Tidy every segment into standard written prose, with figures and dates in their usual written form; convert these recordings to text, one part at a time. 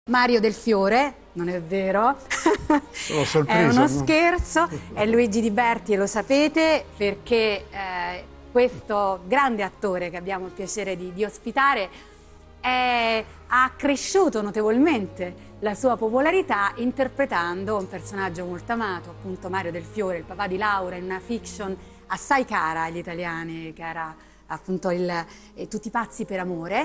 Mario Del Fiore, non è vero? Sono sorpreso. È uno scherzo, è Luigi Di Berti e lo sapete perché questo grande attore che abbiamo il piacere di ospitare ha cresciuto notevolmente la sua popolarità interpretando un personaggio molto amato, appunto Mario Del Fiore, il papà di Laura, in una fiction assai cara agli italiani, che era appunto Tutti pazzi per amore.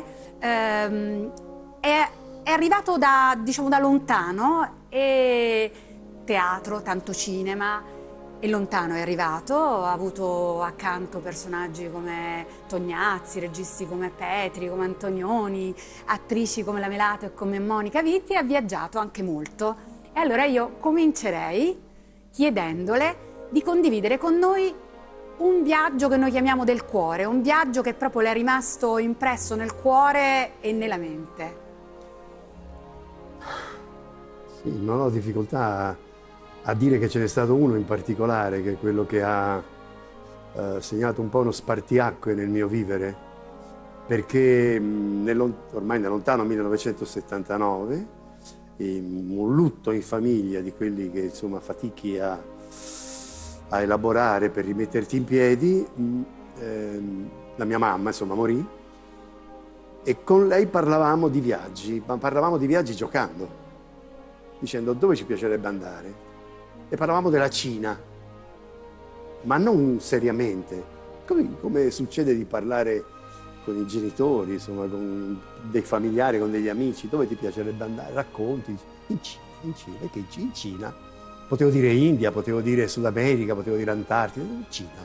È arrivato diciamo, da lontano, e teatro, tanto cinema, e lontano è arrivato, ha avuto accanto personaggi come Tognazzi, registi come Petri, come Antonioni, attrici come La Melato e come Monica Vitti, e ha viaggiato anche molto. E allora io comincerei chiedendole di condividere con noi un viaggio che noi chiamiamo del cuore, un viaggio che proprio le è rimasto impresso nel cuore e nella mente. Sì, non ho difficoltà a dire che ce n'è stato uno in particolare, che è quello che ha segnato un po' uno spartiacque nel mio vivere, perché ormai nel lontano 1979, un lutto in famiglia di quelli che insomma fatichi a elaborare per rimetterti in piedi, la mia mamma insomma morì, e con lei parlavamo di viaggi, ma parlavamo di viaggi giocando, dicendo dove ci piacerebbe andare, e parlavamo della Cina, ma non seriamente, come succede di parlare con i genitori, insomma, con dei familiari, con degli amici. Dove ti piacerebbe andare? Racconti. In Cina, che in Cina? Potevo dire India, potevo dire Sud America, potevo dire Antartide, in Cina.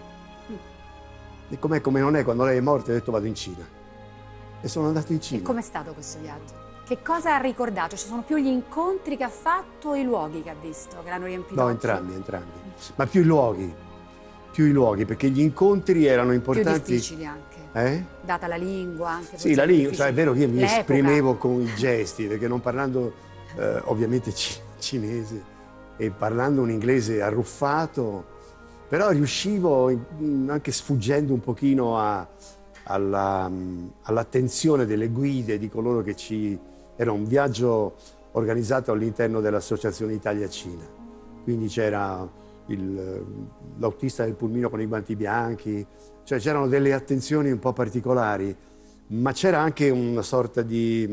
E com'è come non è, quando lei è morta ho detto vado in Cina. E sono andato in Cina. E com'è stato questo viaggio? Che cosa ha ricordato? Ci sono più gli incontri che ha fatto o i luoghi che ha visto, che l'hanno riempito? No, entrambi. Ma più i luoghi, perché gli incontri erano importanti. Più difficili anche, data la lingua anche. Sì, la lingua, cioè è vero che io mi esprimevo con i gesti, perché non parlando ovviamente cinese e parlando un inglese arruffato, però riuscivo, anche sfuggendo un pochino all'attenzione delle guide, di coloro che era un viaggio organizzato all'interno dell'Associazione Italia-Cina. Quindi c'era l'autista del pulmino con i guanti bianchi, cioè c'erano delle attenzioni un po' particolari, ma c'era anche una sorta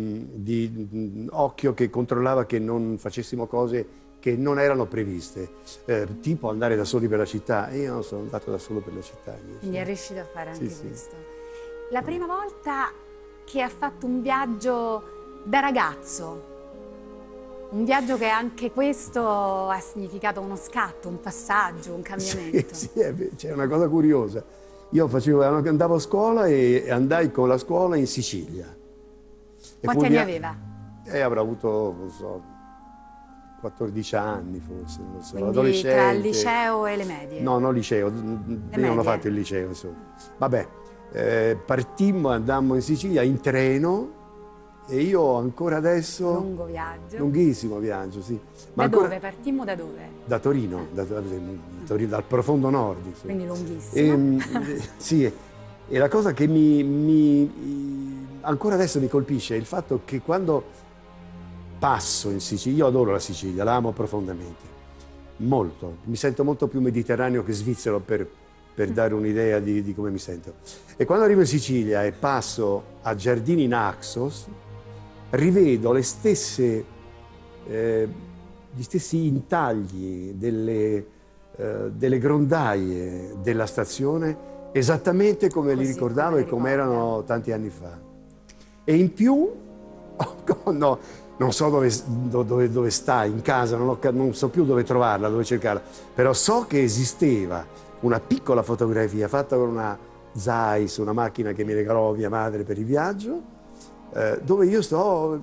di occhio che controllava che non facessimo cose che non erano previste, tipo andare da soli per la città. E io non sono andato da solo per la città. Quindi è riuscito a fare anche sì. questo. La prima volta che ha fatto un viaggio da ragazzo, un viaggio che anche questo ha significato uno scatto, un passaggio, un cambiamento. Sì, c'è una cosa curiosa. Io andavo a scuola e andai con la scuola in Sicilia. Quanti anni aveva? Avrò avuto, non so, 14 anni forse, non so, quindi adolescente. Tra il liceo e le medie? No, non liceo, io non ho fatto il liceo, insomma. Vabbè, partimmo, andammo in Sicilia in treno, e io ancora adesso... Lungo viaggio. Lunghissimo viaggio, sì. Ma dove? Partimmo da dove? Da Torino, dal profondo nord. Insomma. Quindi lunghissimo. Sì, e la cosa che ancora adesso mi colpisce è il fatto che quando passo in Sicilia, io adoro la Sicilia, la amo profondamente, molto, mi sento molto più mediterraneo che svizzero per dare un'idea di come mi sento. E quando arrivo in Sicilia e passo a Giardini Naxos, rivedo gli stessi intagli delle grondaie della stazione, esattamente come li ricordavo e come erano tanti anni fa. E in più, no, non so dove sta, in casa, non so più dove trovarla, dove cercarla, però so che esisteva una piccola fotografia fatta con una Zeiss, una macchina che mi regalò mia madre per il viaggio, dove io sto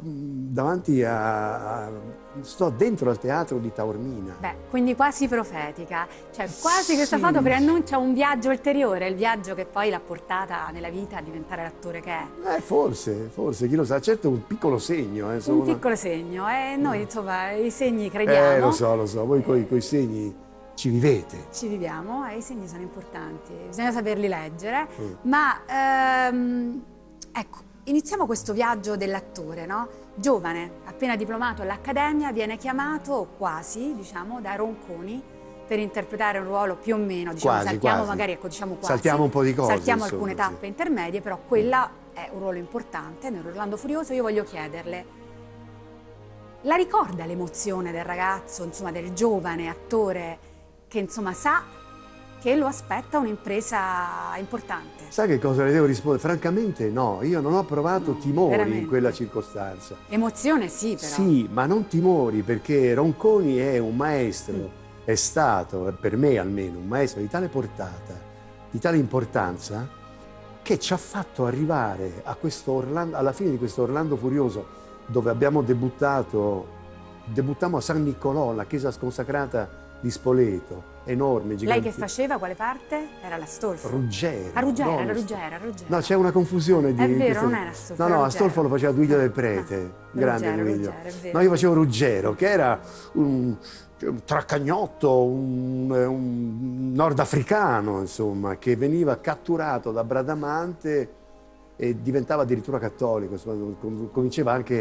sto dentro al teatro di Taormina. Beh, quindi quasi profetica, cioè quasi questa foto preannuncia un viaggio ulteriore, il viaggio che poi l'ha portata nella vita a diventare l'attore che è. Forse, chi lo sa, certo un piccolo segno. Un piccolo segno, e noi insomma i segni crediamo. Lo so, voi coi segni ci vivete. Ci viviamo, e i segni sono importanti, bisogna saperli leggere, ma ecco, iniziamo questo viaggio dell'attore, no? giovane, appena diplomato all'Accademia, viene chiamato quasi, diciamo, da Ronconi per interpretare un ruolo più o meno, diciamo, Quasi, saltiamo quasi. magari, ecco, diciamo quasi. Saltiamo un po' di cose, Saltiamo insomma, alcune tappe sì. intermedie, però quella è un ruolo importante nell'Orlando Furioso. Io voglio chiederle, la ricorda l'emozione del ragazzo, insomma, del giovane attore che, insomma, sa che lo aspetta un'impresa importante? Sai che cosa le devo rispondere? Francamente no, io non ho provato No, timori veramente. in quella circostanza. Emozione sì, però. Sì, ma non timori, perché Ronconi è un maestro, è stato, per me almeno, un maestro di tale portata, di tale importanza, che ci ha fatto arrivare a questo Orlando, alla fine di questo Orlando Furioso, dove abbiamo debuttammo a San Niccolò, la chiesa sconsacrata di Spoleto, enorme, Lei gigante. che faceva quale parte? Era l'Astolfo. Ruggero. A Ruggero, no, era Ruggero, Ruggero. No, c'è una confusione di... È vero, queste- non era Astolfo. No, era no, Ruggero. Astolfo lo faceva Duilio del Prete, grande Ruggero, Duilio. Ruggero, è vero. No, io facevo Ruggero, che era un traccagnotto, un nordafricano, insomma, che veniva catturato da Bradamante e diventava addirittura cattolico, insomma, cominciava anche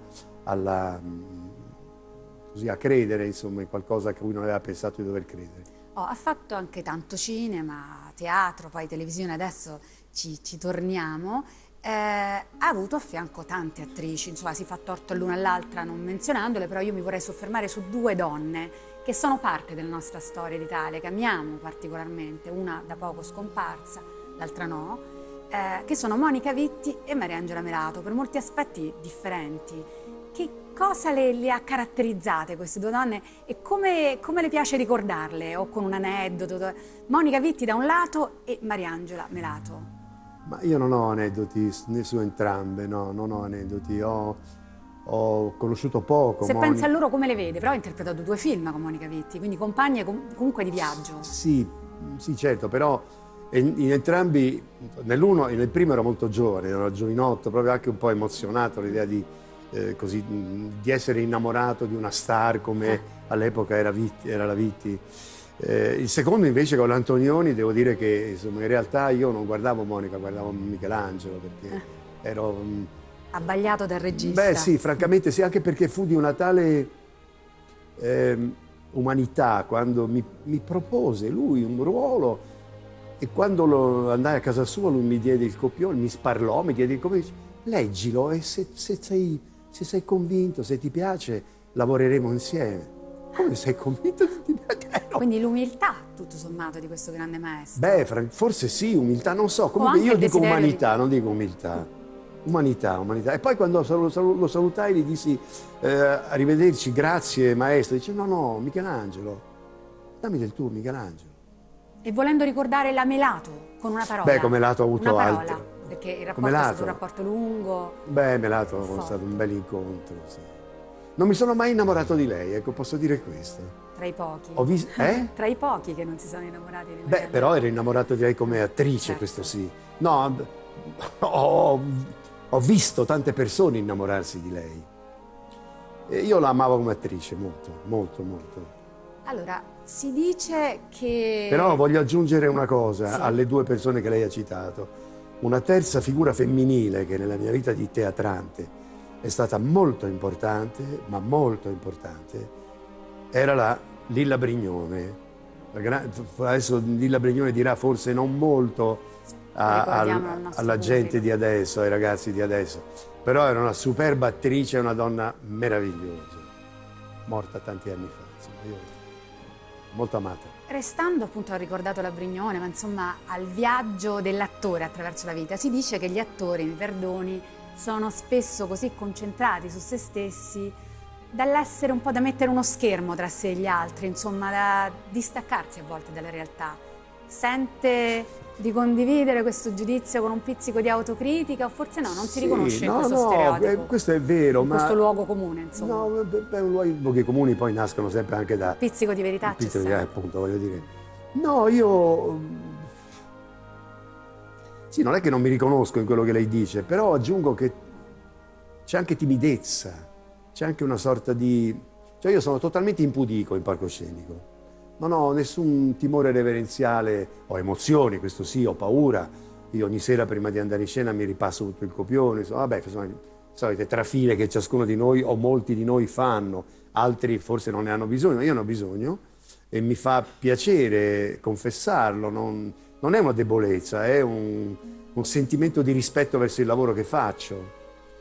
così, a credere, insomma, in qualcosa che lui non aveva pensato di dover credere. Ha fatto anche tanto cinema, teatro, poi televisione, adesso ci torniamo. Ha avuto a fianco tante attrici, insomma si fa torto l'una all'altra non menzionandole, però io mi vorrei soffermare su due donne che sono parte della nostra storia d'Italia, che amiamo particolarmente, una da poco scomparsa, l'altra no, che sono Monica Vitti e Mariangela Melato, per molti aspetti differenti. Che cosa le ha caratterizzate queste due donne e come le piace ricordarle, o con un aneddoto? Monica Vitti da un lato e Mariangela Melato. Ma io non ho aneddoti né su entrambe, no, non ho aneddoti, ho conosciuto poco Se Monica. pensa a loro come le vede, però ha interpretato 2 film con Monica Vitti, quindi compagne comunque di viaggio. Sì, sì, certo, però in entrambi, nel primo ero molto giovane, ero giovinotto, proprio anche un po' emozionato l'idea di essere innamorato di una star come all'epoca era la Vitti. Il secondo invece con l'Antonioni devo dire che insomma, in realtà io non guardavo Monica, guardavo Michelangelo perché ero... Abbagliato dal regista. Beh sì, francamente sì, anche perché fu di una tale umanità quando mi propose lui un ruolo e quando andai a casa sua lui mi diede il copione, mi sparlò, mi diede il copione, leggilo e se sei convinto, se ti piace, lavoreremo insieme. Come sei convinto che ti piace? No. Quindi l'umiltà, tutto sommato, di questo grande maestro. Beh, forse sì, umiltà, non so, comunque io dico umanità, non dico umiltà. Umanità, umanità. E poi quando lo salutai gli dissi arrivederci, grazie maestro, dice no, Michelangelo, dammi del tuo Michelangelo. E volendo ricordare la Melato, con una parola. Beh, con Melato ho avuto una parola, altre. perché il rapporto è stato un rapporto lungo. Beh, Melato è stato un bel incontro, sì. Non mi sono mai innamorato di lei, ecco, posso dire questo. Tra i pochi. Tra i pochi che non si sono innamorati di lei. Beh, però ero innamorato di lei come attrice, certo. Questo sì. No, ho visto tante persone innamorarsi di lei. E io la amavo come attrice, molto, molto, molto. Allora, si dice che... Però voglio aggiungere una cosa sì. alle due persone che lei ha citato. Una terza figura femminile che nella mia vita di teatrante è stata molto importante, ma molto importante, era la Lilla Brignone. Adesso Lilla Brignone dirà forse non molto alla gente di adesso, ai ragazzi di adesso, però era una superba attrice, una donna meravigliosa, morta tanti anni fa, insomma, io molto amata. Restando appunto, ho ricordato la Brignone, ma insomma al viaggio dell'attore attraverso la vita, si dice che gli attori, mi perdoni, sono spesso così concentrati su se stessi dall'essere un po' da mettere uno schermo tra sé e gli altri, insomma da distaccarsi a volte dalla realtà. Sente di condividere questo giudizio con un pizzico di autocritica o forse no, non si riconosce in questo stereotipo? Questo è vero, in questo luogo comune, insomma. No, luoghi comuni poi nascono sempre anche da... Pizzico di verità c'è sempre. Appunto, voglio dire. No, io... Sì, non è che non mi riconosco in quello che lei dice, però aggiungo che c'è anche timidezza, c'è anche una sorta di... Cioè io sono totalmente impudico in palcoscenico. Non ho nessun timore reverenziale, ho emozioni, questo sì, ho paura. Io ogni sera prima di andare in scena mi ripasso tutto il copione, insomma, vabbè, insomma, solite trafile che ciascuno di noi o molti di noi fanno, altri forse non ne hanno bisogno, ma io ne ho bisogno e mi fa piacere confessarlo, non è una debolezza, è un sentimento di rispetto verso il lavoro che faccio.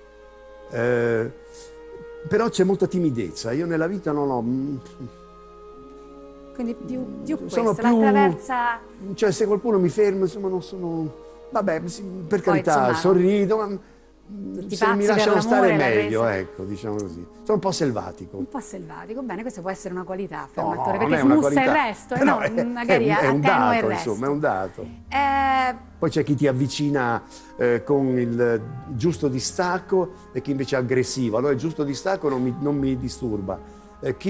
Però c'è molta timidezza, io nella vita non ho... Quindi più sono questo, più, l'attraversa... cioè se qualcuno mi ferma, insomma non sono... Vabbè, per Poi, carità, insomma, sorrido, ma se mi lasciano stare meglio, resa... ecco, diciamo così. Sono un po' selvatico. Un po' selvatico, bene, questo può essere una qualità per No, un attore, non perché è una smussa qualità, il resto, però no, magari è un attenua il dato, resto. insomma, è un dato. Eh, Poi c'è chi ti avvicina con il giusto distacco e chi invece è aggressivo. Allora il giusto distacco non mi disturba. Chi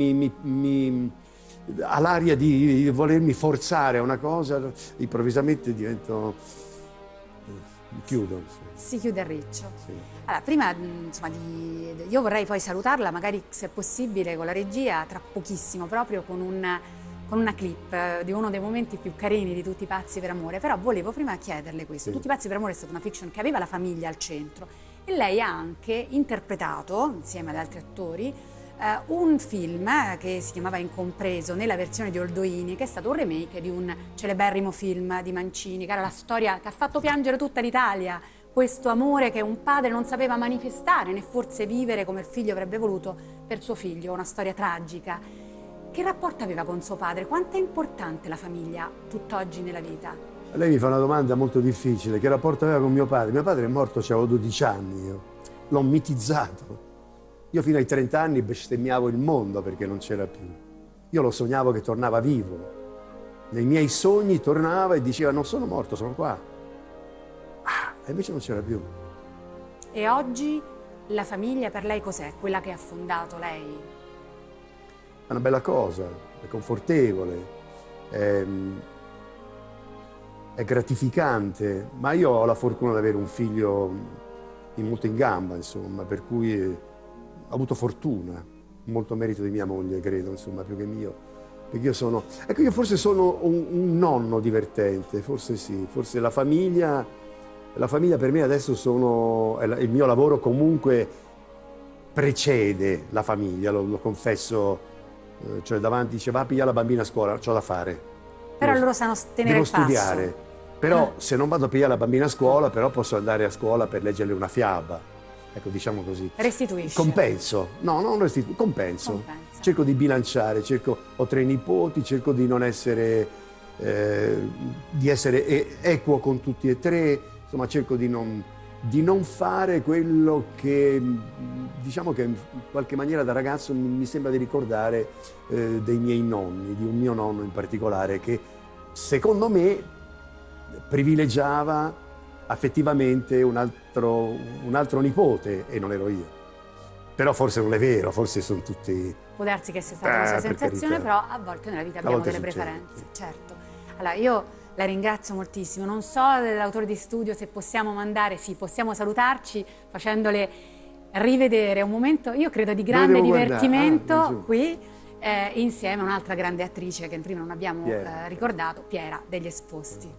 ha l'aria di volermi forzare a una cosa, improvvisamente divento... mi chiudo. si chiude il riccio. Sì. Allora, prima, insomma, io vorrei poi salutarla, magari se è possibile con la regia, tra pochissimo, proprio con una clip di uno dei momenti più carini di Tutti pazzi per amore, però volevo prima chiederle questo. Sì. Tutti pazzi per amore è stata una fiction che aveva la famiglia al centro e lei ha anche interpretato, insieme ad altri attori, un film che si chiamava Incompreso nella versione di Oldoini, che è stato un remake di un celeberrimo film di Mancini, che era la storia che ha fatto piangere tutta l'Italia, questo amore che un padre non sapeva manifestare né forse vivere come il figlio avrebbe voluto per suo figlio, una storia tragica. Che rapporto aveva con suo padre? Quanto è importante la famiglia tutt'oggi nella vita? Lei mi fa una domanda molto difficile. Che rapporto aveva con mio padre? Mio padre è morto, avevo 12 anni io. L'ho mitizzato. Io fino ai 30 anni bestemmiavo il mondo perché non c'era più. Io lo sognavo che tornava vivo. Nei miei sogni tornava e diceva non sono morto, sono qua. E invece non c'era più. E oggi la famiglia per lei cos'è? Quella che ha fondato lei? È una bella cosa, è confortevole, è gratificante, ma io ho la fortuna di avere un figlio molto in gamba, insomma, per cui ho avuto fortuna, molto merito di mia moglie, credo, insomma, più che mio. Perché io sono, ecco, io forse sono un nonno divertente, forse sì, forse la famiglia per me adesso il mio lavoro comunque precede la famiglia, lo confesso, cioè davanti dice va a pigliare la bambina a scuola, c'ho da fare. Però loro sanno tenere il passo. Devo studiare, però se non vado a pigliare la bambina a scuola, però posso andare a scuola per leggerle una fiaba. Ecco, diciamo così. Restituisce. Compenso. No, non restituisco, compenso. Compensa. Cerco di bilanciare, ho 3 nipoti, cerco di non essere, di essere equo con tutti e 3, insomma cerco di non fare quello che, diciamo che in qualche maniera da ragazzo mi sembra di ricordare dei miei nonni, di un mio nonno in particolare, che secondo me privilegiava affettivamente un altro nipote e non ero io. Però forse non è vero, forse sono tutti... Può darsi che sia stata una sua sensazione, carità. però a volte nella vita abbiamo delle succede, preferenze, sì. certo. Allora, io la ringrazio moltissimo, non so dell'autore di studio se possiamo mandare, sì, possiamo salutarci facendole rivedere un momento, io credo, di grande divertimento qui, insieme a un'altra grande attrice che prima non abbiamo ricordato, Piera degli Esposti.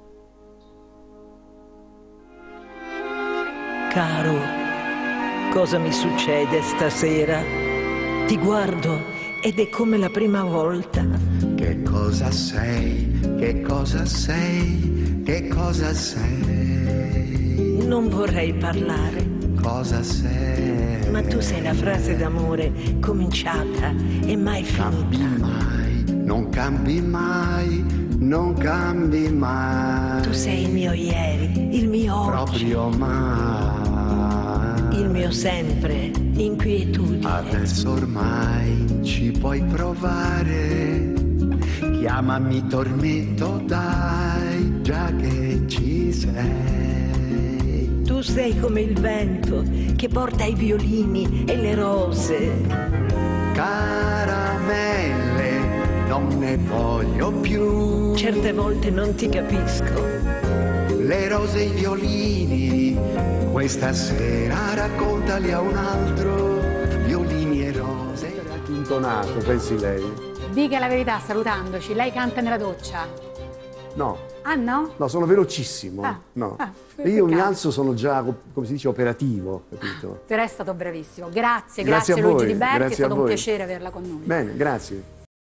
Caro, cosa mi succede stasera? Ti guardo ed è come la prima volta. Che cosa sei? Che cosa sei? Che cosa sei? Non vorrei parlare, Cosa sei? ma tu sei la frase d'amore cominciata e mai Cambi finita. mai, non cambi mai, non cambi mai. Tu sei il mio ieri, il mio oggi, proprio mai. il mio sempre, inquietudine. Adesso ormai ci puoi provare. Chiamami tormento, dai, già che ci sei. Tu sei come il vento che porta i violini e le rose. Caramelle, non ne voglio più. Certe volte non ti capisco. Le rose e i violini, questa sera raccontali a un altro. Violini e rose. Anche intonato, pensi lei? Dica la verità salutandoci, lei canta nella doccia? No. Ah no? No, sono velocissimo. No. Io mi alzo, sono già, come si dice, operativo, capito? Per è stato bravissimo. Grazie, Grazie grazie a voi, Luigi Di Berti, è grazie a stato un voi. piacere averla con noi. Bene, grazie.